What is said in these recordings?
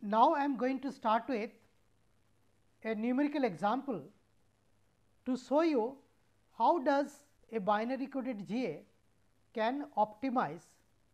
Now, I am going to start with a numerical example to show you how does a binary coded GA can optimize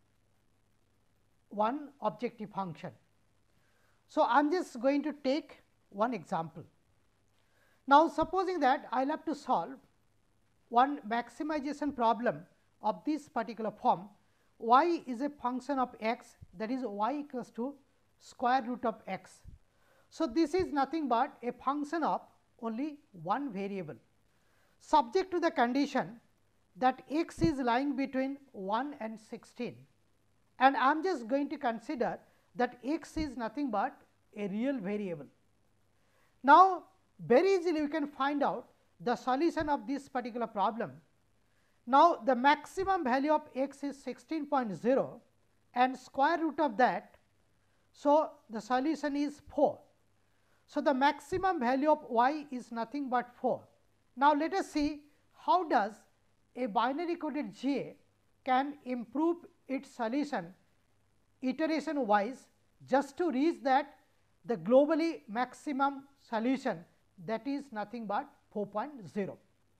one objective function. So, I am just going to take one example. Now, supposing that I will have to solve one maximization problem of this particular form, y is a function of x, that is y equals to square root of x. So, this is nothing but a function of only one variable, subject to the condition that x is lying between 1 and 16, and I am just going to consider that x is nothing but a real variable. Now, very easily we can find out the solution of this particular problem. Now, the maximum value of x is 16.0 and square root of that. So, the solution is 4. So, the maximum value of y is nothing but 4. Now, let us see how does a binary coded GA can improve its solution iteration wise just to reach that the globally maximum solution, that is nothing but 4.0.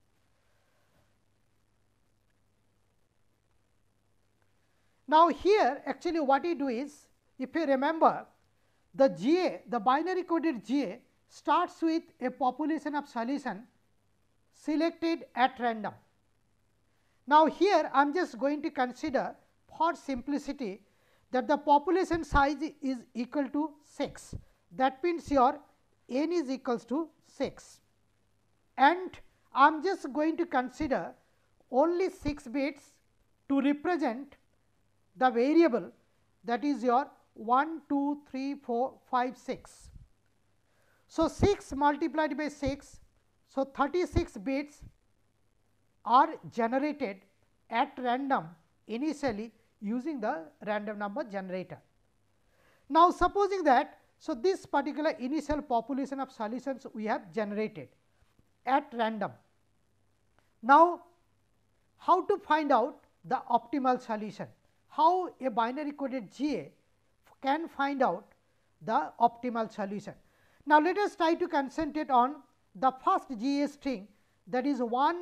Now, here actually what we do is, if you remember, the GA, the binary coded GA starts with a population of solution selected at random. Now, here I am just going to consider for simplicity that the population size is equal to 6. That means, your n is equals to 6, and I am just going to consider only 6 bits to represent the variable, that is your 1, 2, 3, 4, 5, 6. So, 6 multiplied by 6, so 36 bits are generated at random initially using the random number generator. Now, supposing that, so this particular initial population of solutions we have generated at random. Now, how to find out the optimal solution? How a binary coded GA can find out the optimal solution? Now, let us try to concentrate on the first GA string, that is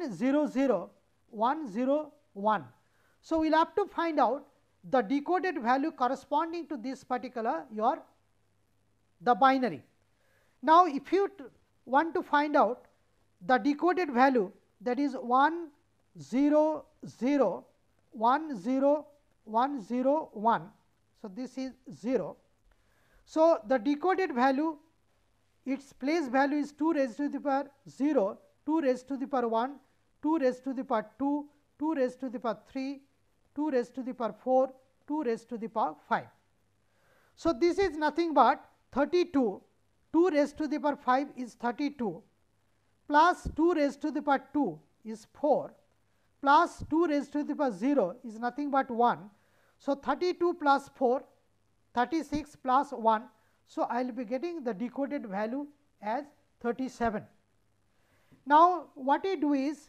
100,101. So, we will have to find out the decoded value corresponding to this particular the binary. Now, if you want to find out the decoded value, that is 100,101. So, this is 0. So, the decoded value, its place value is 2 raised to the power 0, 2 raised to the power 1, 2 raised to the power 2, 2 raised to the power 3, 2 raised to the power 4, 2 raised to the power 5. So, this is nothing but 32, 2 raised to the power 5 is 32, plus 2 raised to the power 2 is 4, plus 2 raised to the power 0 is nothing but 1. So, 32 plus 4, 36 plus 1. So, I will be getting the decoded value as 37. Now, what we do is,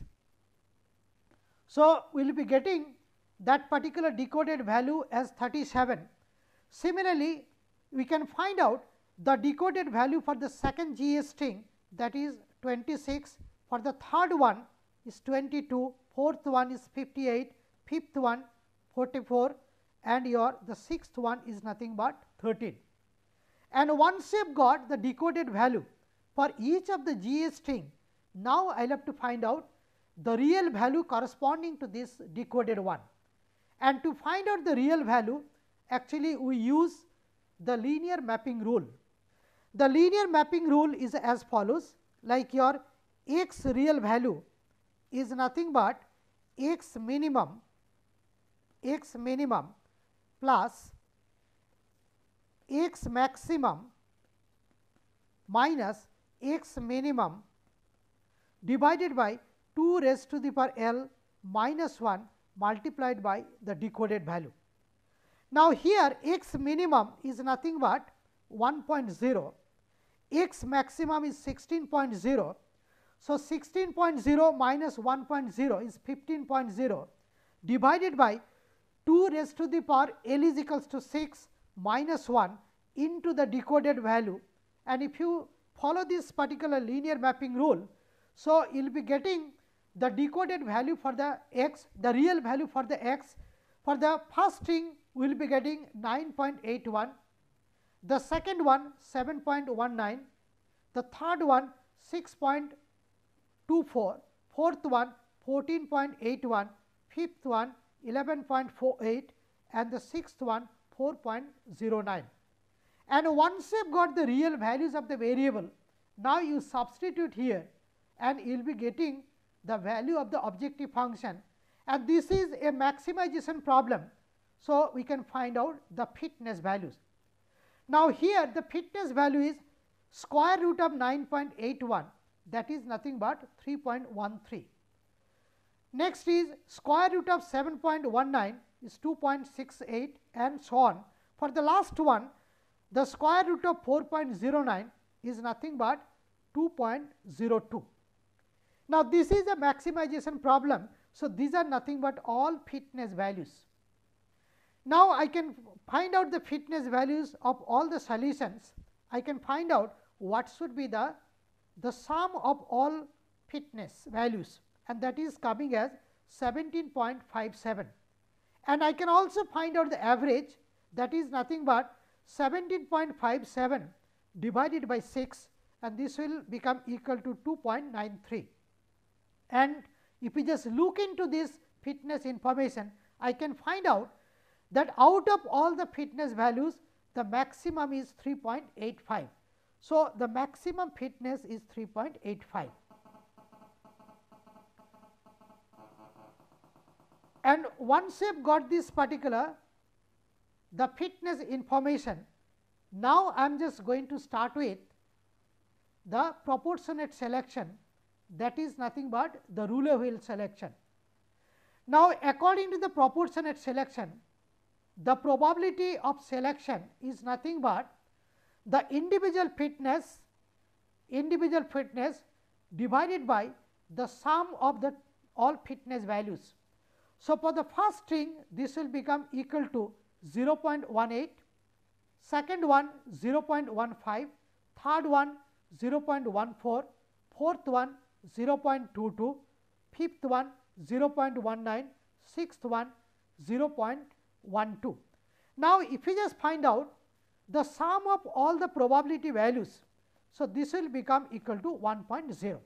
so we will be getting that particular decoded value as 37. Similarly, we can find out the decoded value for the second GA string, that is 26, for the third one is 22, fourth one is 58, fifth one 44, and the sixth one is nothing but 13. And once you have got the decoded value for each of the GA string, now I will have to find out the real value corresponding to this decoded one. And to find out the real value, actually we use the linear mapping rule. The linear mapping rule is as follows, like your x real value is nothing but x minimum plus x maximum minus x minimum divided by 2 raised to the power L minus 1 multiplied by the decoded value. Now, here x minimum is nothing but 1.0, x maximum is 16.0. So, 16.0 minus 1.0 is 15.0 divided by 2 raised to the power L is equals to 6 minus 1, into the decoded value, and if you follow this particular linear mapping rule, so you will be getting the decoded value for the x, the real value for the x. For the first string we will be getting 9.81, the second one 7.19, the third one 6.24, fourth one 14.81, fifth one 11.48, and the sixth one 4.09. And once you have got the real values of the variable, now you substitute here and you will be getting the value of the objective function, and this is a maximization problem. So, we can find out the fitness values. Now, here the fitness value is square root of 9.81, that is nothing but 3.13. Next is square root of 7.19 is 2.68, and so on. For the last one, the square root of 4.09 is nothing but 2.02. Now, this is a maximization problem. So, these are nothing but all fitness values. Now, I can find out the fitness values of all the solutions. I can find out what should be the sum of all fitness values, and that is coming as 17.57. And I can also find out the average, that is nothing but 17.57 divided by 6, and this will become equal to 2.93. And if we just look into this fitness information, I can find out that out of all the fitness values, the maximum is 3.85. So, the maximum fitness is 3.85. And once you have got this particular the fitness information, now I am just going to start with the proportionate selection, that is nothing but the Rouleau-Wheel selection. Now, according to the proportionate selection, the probability of selection is nothing but the individual fitness divided by the sum of the all fitness values. So, for the first string this will become equal to 0.18, second one 0.15, third one 0.14, fourth one 0.22, fifth one 0.19, sixth one 0.12. Now, if we just find out the sum of all the probability values, so this will become equal to 1.0.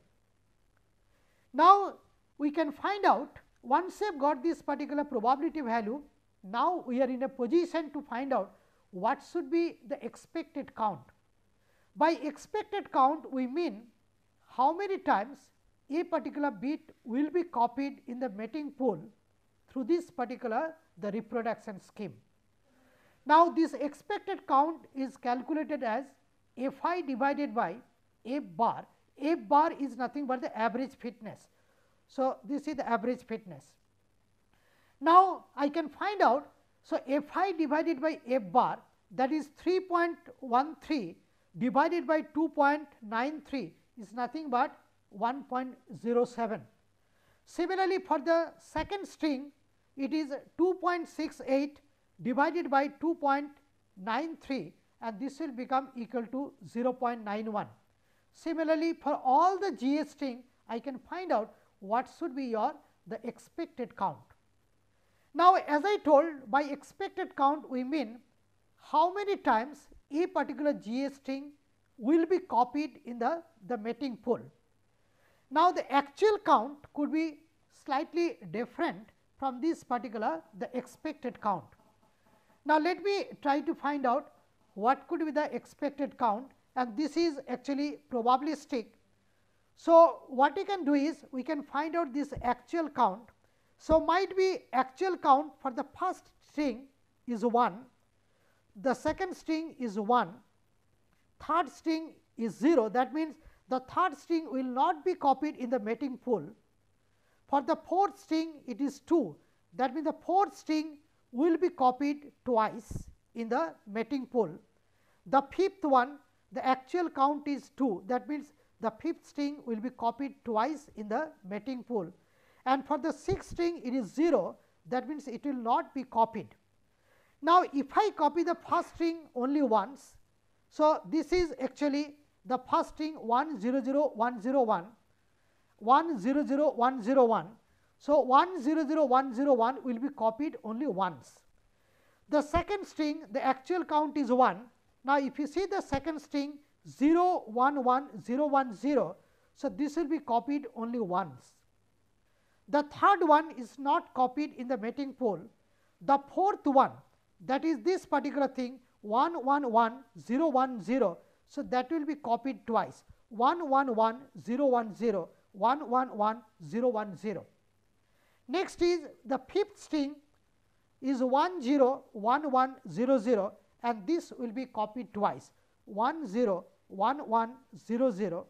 Now, we can find out once we have got this particular probability value, now we are in a position to find out what should be the expected count. By expected count, we mean how many times a particular bit will be copied in the mating pool through this particular the reproduction scheme. Now, this expected count is calculated as f I divided by f bar. F bar is nothing but the average fitness. So, this is the average fitness. Now, I can find out, so f I divided by f bar, that is 3.13 divided by 2.93 is nothing but 1.07. Similarly, for the second string, it is 2.68 divided by 2.93, and this will become equal to 0.91. Similarly, for all the GS string, I can find out what should be your the expected count. Now, as I told, by expected count we mean how many times a particular GS string will be copied in the mating pool. Now, the actual count could be slightly different from this particular the expected count. Now, let me try to find out what could be the expected count, and this is actually probabilistic. So, what we can do is we can find out this actual count. So, might be actual count for the first string is 1, the second string is 1, third string is 0, that means the third string will not be copied in the mating pool. For the fourth string it is 2, that means the fourth string will be copied twice in the mating pool. The fifth one, the actual count is 2, that means the fifth string will be copied twice in the mating pool, and for the sixth string it is 0, that means it will not be copied. Now, if I copy the first string only once So, this is actually the first string 100101, 100101. So, 100101 will be copied only once. The second string, the actual count is 1. Now, if you see the second string 011010, so this will be copied only once. The third one is not copied in the mating pool. The fourth one, that is this particular thing 111010, so that will be copied twice, 111010, 111010. Next is the fifth string is 101100, and this will be copied twice, 101100,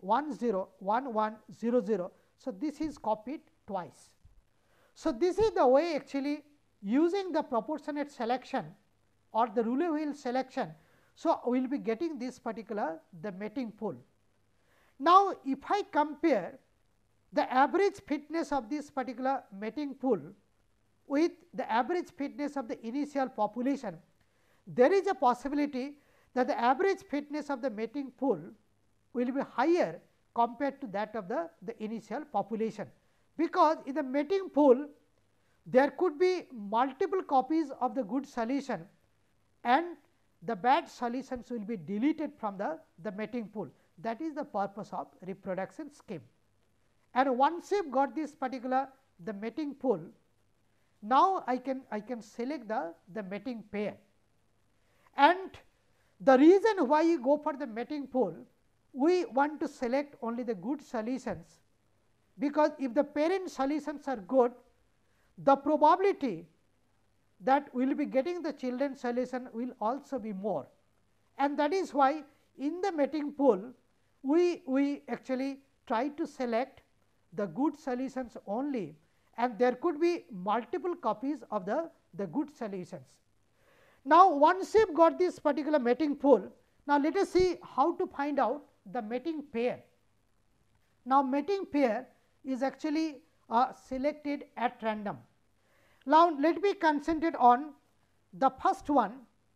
101100. So, this is copied twice. So, this is the way actually using the proportionate selection or the roulette wheel selection. So, we will be getting this particular the mating pool. Now, if I compare the average fitness of this particular mating pool with the average fitness of the initial population, there is a possibility that the average fitness of the mating pool will be higher compared to that of the initial population, because in the mating pool there could be multiple copies of the good solution and the bad solutions will be deleted from the mating pool. That is the purpose of reproduction scheme. And once you have got this particular the mating pool, now I can select the mating pair. And the reason why you go for the mating pool, we want to select only the good solutions, because if the parent solutions are good, the probability that we will be getting the children solution will also be more. And that is why in the mating pool we actually try to select the good solutions only, and there could be multiple copies of the good solutions. Now, once you have got this particular mating pool, now let us see how to find out the mating pair. Now, mating pair is actually selected at random. Now, let me concentrate on the first one.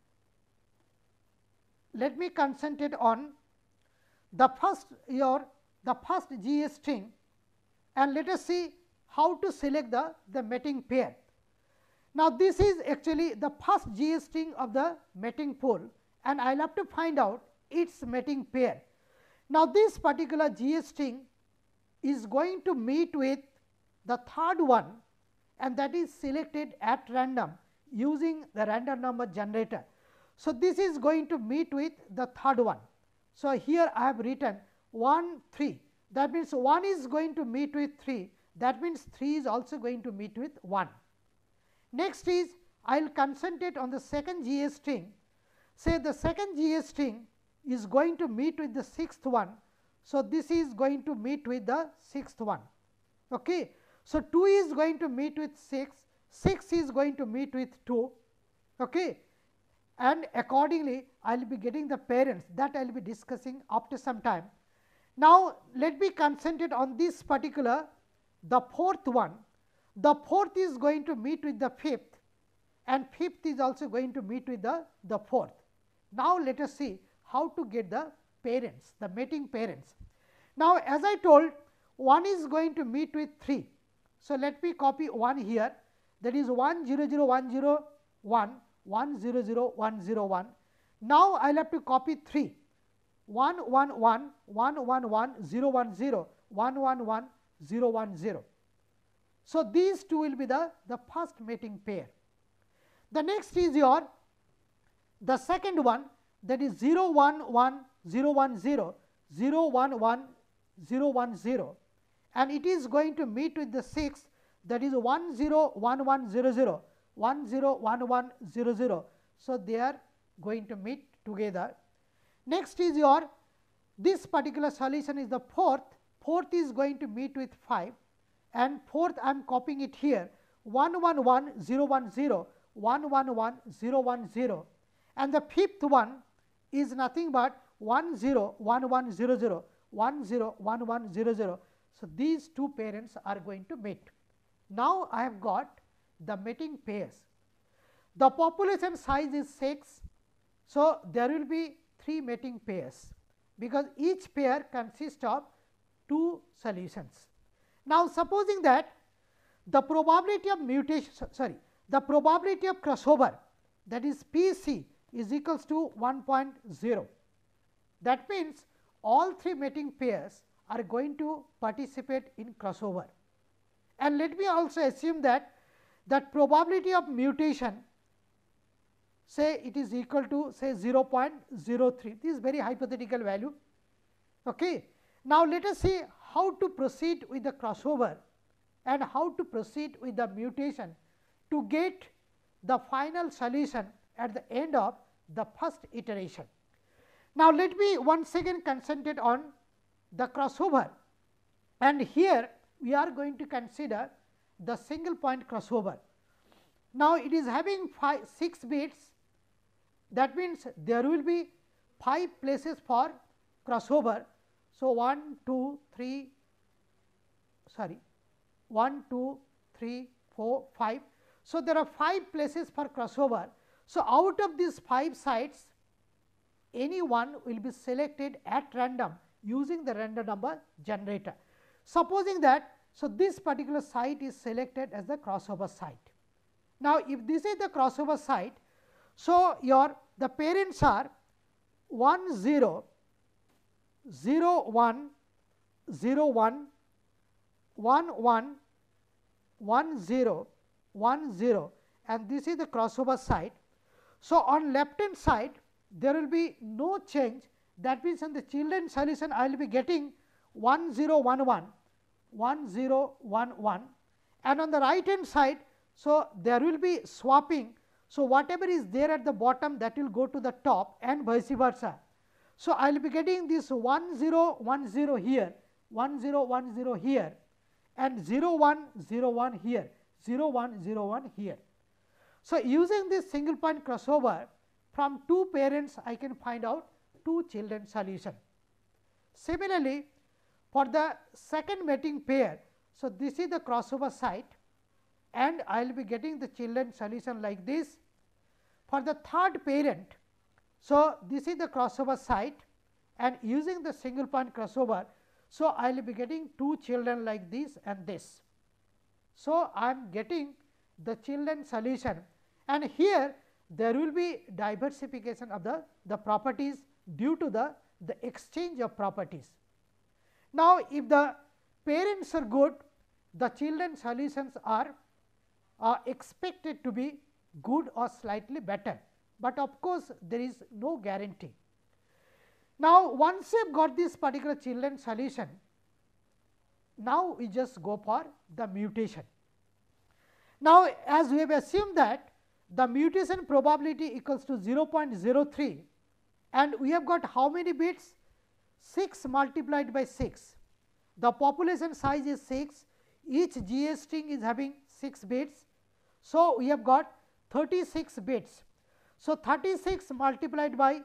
Let me concentrate on the first GS string, and let us see how to select the mating pair. Now, this is actually the first GS string of the mating pool, and I will have to find out its mating pair. Now, this particular GS string is going to meet with the third one, and that is selected at random using the random number generator. So, this is going to meet with the third one. So, here I have written 1 3, that means 1 is going to meet with 3, that means 3 is also going to meet with 1. Next is I will concentrate on the second GS string. Say the second GS string is going to meet with the sixth one. So, this is going to meet with the sixth one. Okay. So, 2 is going to meet with 6, 6 is going to meet with 2, okay. And accordingly I will be getting the parents, that I will be discussing after some time. Now, let me concentrate on this particular the fourth one. The fourth is going to meet with the fifth, and fifth is also going to meet with the fourth. Now, let us see how to get the parents, the mating parents. Now, as I told, 1 is going to meet with 3. So, let me copy 1 here, that is 100101, 100101. Now, I will have to copy 3, 111, 111, 010, 111, 010. So, these two will be the first mating pair. The next is the second one, that is 011, 010, 011, 010, and it is going to meet with the sixth, that is 101100, 101100. So, they are going to meet together. Next is this particular solution is the fourth, fourth is going to meet with 5, and fourth I am copying it here 111 010, 111 010, and the fifth one is nothing but 101100, 101100. So, these two parents are going to meet. Now, I have got the mating pairs. The population size is 6. So, there will be 3 mating pairs, because each pair consists of 2 solutions. Now, supposing that the probability of mutation, the probability of crossover, that is P c is equals to 1.0. That means, all 3 mating pairs are going to participate in crossover. And let me also assume that probability of mutation, say it is equal to say 0.03, this is very hypothetical value. Okay. Now, let us see how to proceed with the crossover and how to proceed with the mutation to get the final solution at the end of the first iteration. Now, let me once again concentrate on the crossover, and here we are going to consider the single point crossover. Now, it is having 6 bits, that means there will be 5 places for crossover. So, 1, 2, 3, 4, 5. So, there are 5 places for crossover. So, out of these 5 sites, any one will be selected at random using the random number generator. Supposing that, so this particular site is selected as the crossover site. Now, if this is the crossover site, so the parents are 1 0, 0 1, 0 1, 1 1, 1 0, 1 0, and this is the crossover site. So, on left hand side there will be no change, that means, in the children solution I will be getting 1 0 1 1, 1 0 1 1, and on the right hand side, so there will be swapping. So, whatever is there at the bottom, that will go to the top and vice versa. So, I will be getting this 1 0 1 0 here, 1 0 1 0 here, and 0 1 0 1 here, 0 1 0 1 here. So, using this single point crossover, from 2 parents I can find out 2 children solution. Similarly, for the second mating pair, so this is the crossover site, and I will be getting the children solution like this. For the third parent, so this is the crossover site, and using the single point crossover, so I will be getting 2 children like this and this. So, I am getting the children solution, and here there will be diversification of the properties due to the exchange of properties. Now, if the parents are good, the children solutions are expected to be good or slightly better, but of course, there is no guarantee. Now, once you have got this particular children solution, now we just go for the mutation. Now, as we have assumed that the mutation probability equals to 0.03, and we have got how many bits? 6 multiplied by 6. The population size is 6, each GS string is having 6 bits. So, we have got 36 bits. So, 36 multiplied by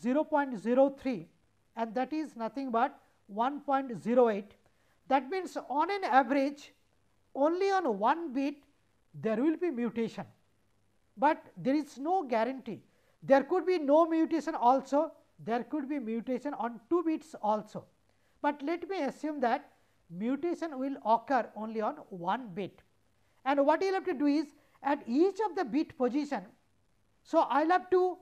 0.03, and that is nothing but 1.08. That means, on an average only on 1 bit there will be mutation, but there is no guarantee. There could be no mutation also, there could be mutation on 2 bits also, but let me assume that mutation will occur only on 1 bit. And what you will have to do is, at each of the bit position, so I will have to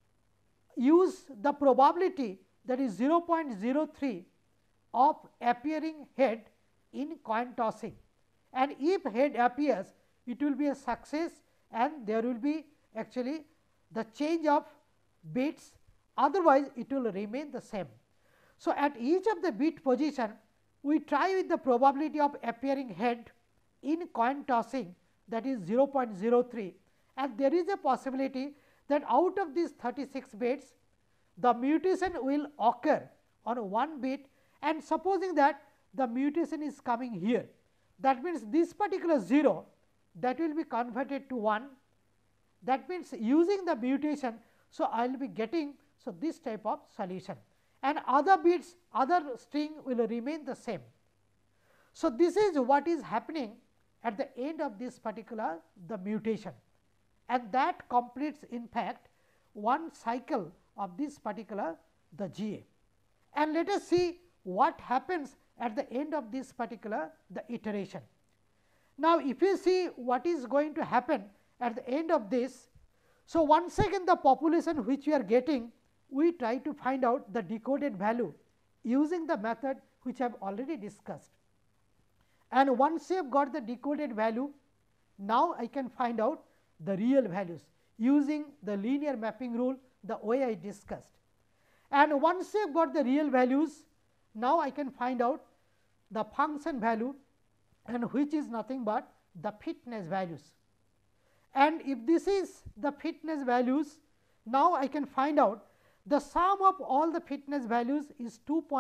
use the probability, that is 0.03 of appearing head in coin tossing, and if head appears, it will be a success, and there will be actually the change of bits, otherwise it will remain the same. So, at each of the bit position, we try with the probability of appearing head in coin tossing, that is 0.03, and there is a possibility that out of these 36 bits, the mutation will occur on 1 bit, and supposing that the mutation is coming here, that means this particular 0, that will be converted to 1, that means using the mutation. So, I will be getting this type of solution, and other bits, other string will remain the same. So, this is what is happening at the end of this particular the mutation, and that completes in fact one cycle of this particular the GA. And let us see what happens at the end of this particular the iteration. Now, if you see what is going to happen at the end of this, so once again the population which we are getting, we try to find out the decoded value using the method which I have already discussed. And once you have got the decoded value, now I can find out the real values using the linear mapping rule the way I discussed. And once you have got the real values, now I can find out the function value, and which is nothing but the fitness values. And if this is the fitness values, now I can find out the sum of all the fitness values is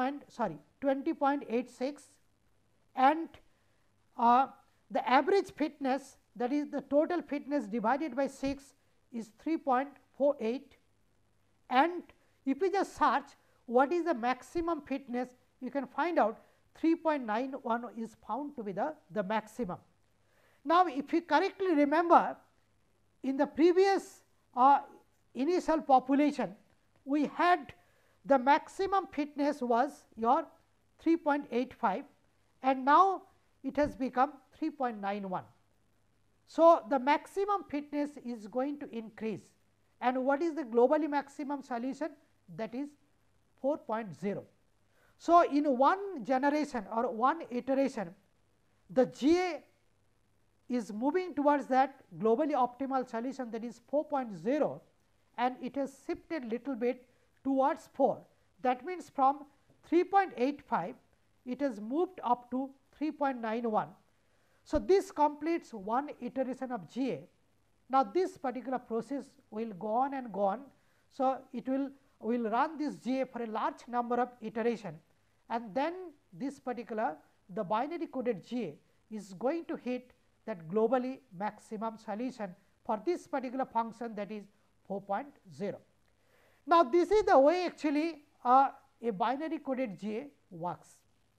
20.86, and the average fitness, that is the total fitness divided by 6 is 3.48, and if we just search what is the maximum fitness, you can find out 3.91 is found to be the maximum. Now, if you correctly remember, in the previous initial population, we had the maximum fitness was your 3.85, and now it has become 3.91. So, the maximum fitness is going to increase, and what is the globally maximum solution? That is 4.0. So, in one generation or one iteration, the GA is moving towards that globally optimal solution, that is 4.0, and it has shifted little bit towards 4. That means, from 3.85 it has moved up to 3.91. So, this completes one iteration of GA. Now, this particular process will go on and go on. So, it will run this GA for a large number of iteration, and then this particular the binary coded GA is going to hit that globally maximum solution for this particular function, that is 4.0. Now, this is the way actually a binary coded GA works.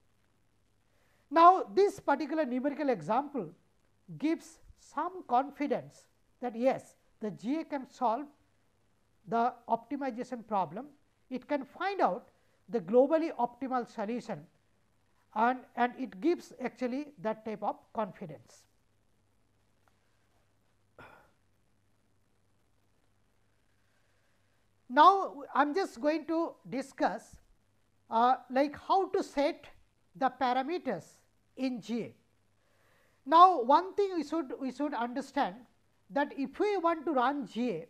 Now, this particular numerical example gives some confidence that yes, the GA can solve the optimization problem, it can find out the globally optimal solution, and it gives actually that type of confidence. Now, I am just going to discuss like how to set the parameters in GA. Now, one thing we should understand that if we want to run GA,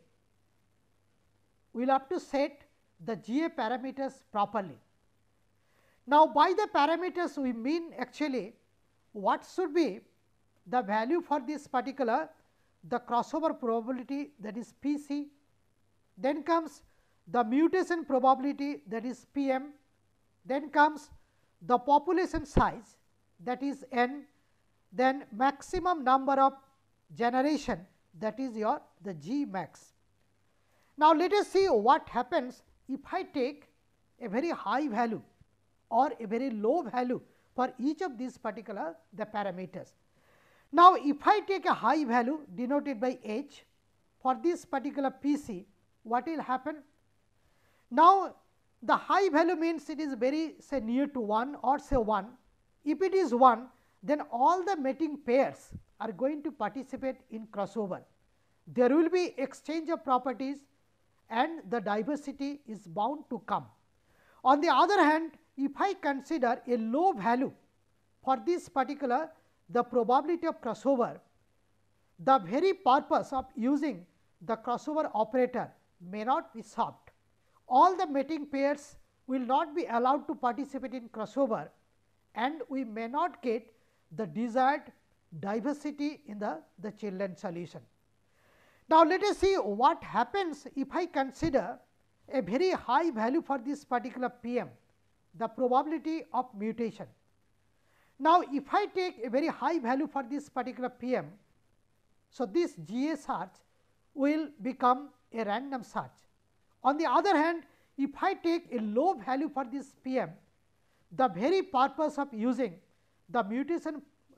we will have to set the GA parameters properly. Now, by the parameters we mean actually what should be the value for this particular the crossover probability, that is PC, then comes the mutation probability, that is PM, then comes the population size, that is N, then maximum number of generation, that is your the G max. Now, let us see what happens if I take a very high value or a very low value for each of these particular the parameters. Now, if I take a high value denoted by H for this particular PC, what will happen? Now, the high value means it is very say near to 1 or say 1. If it is 1, then all the mating pairs are going to participate in crossover. There will be exchange of properties and the diversity is bound to come. On the other hand, if I consider a low value for this particular the probability of crossover, the very purpose of using the crossover operator may not be solved. All the mating pairs will not be allowed to participate in crossover, and we may not get the desired diversity in the children solution. Now, let us see what happens if I consider a very high value for this particular PM, the probability of mutation. Now, if I take a very high value for this particular PM, so this GA search will become a random search. On the other hand, if I take a low value for this PM, the very purpose of using the mutation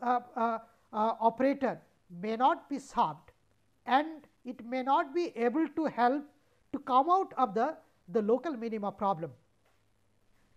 operator may not be solved, and it may not be able to help to come out of the local minima problem.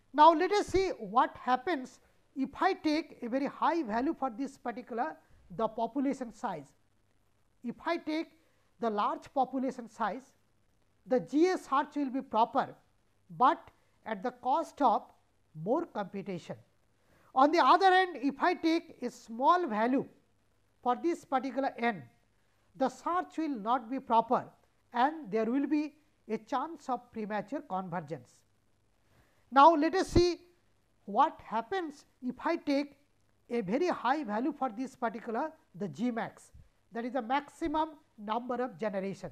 Now, let us see what happens if I take a very high value for this particular the population size. If I take the large population size, the GA search will be proper, but at the cost of more computation. On the other hand, if I take a small value for this particular n, the search will not be proper and there will be a chance of premature convergence. Now, let us see what happens if I take a very high value for this particular the G max, that is the maximum number of generation.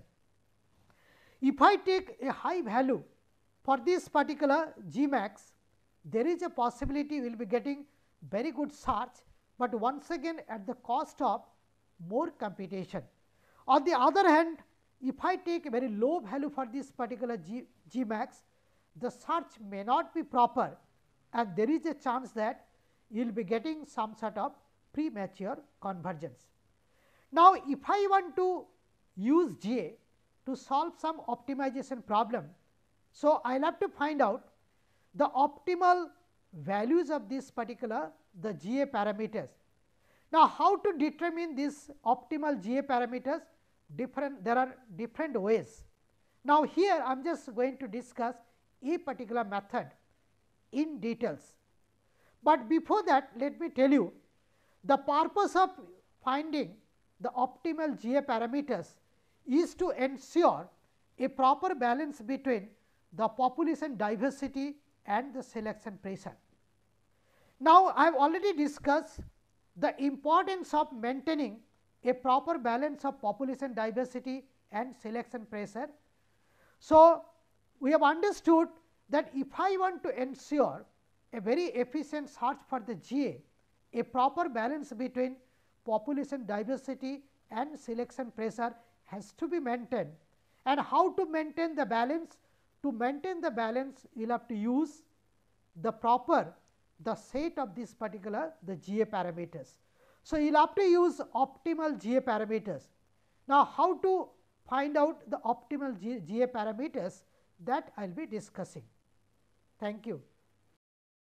If I take a high value for this particular G max, there is a possibility we will be getting very good search, but once again at the cost of more computation. On the other hand, if I take a very low value for this particular G max, the search may not be proper and there is a chance that you will be getting some sort of premature convergence. Now, if I want to use GA to solve some optimization problem, so I will have to find out the optimal values of this particular the GA parameters. Now, how to determine this optimal GA parameters? There are different ways. Now, here I am just going to discuss a particular method in details, but before that let me tell you the purpose of finding the optimal GA parameters is to ensure a proper balance between the population diversity and the selection pressure. Now, I have already discussed the importance of maintaining a proper balance of population diversity and selection pressure. So, we have understood that if I want to ensure a very efficient search for the GA, a proper balance between population diversity and selection pressure has to be maintained. And how to maintain the balance? To maintain the balance, you will have to use the proper the set of this particular the GA parameters. So, you will have to use optimal GA parameters. Now, how to find out the optimal GA parameters, that I will be discussing. Thank you.